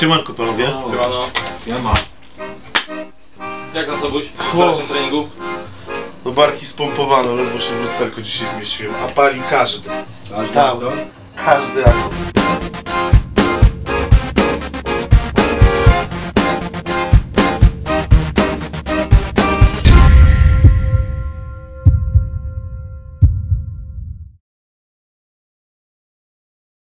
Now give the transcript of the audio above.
Siemanko panowie. Siemano. Siema. Jak na Sobuś? W wczorajszym treningu? No barki spompowano, ledwo się w lusterko dzisiaj zmieściłem. A pali każdy. Cały. Każdy.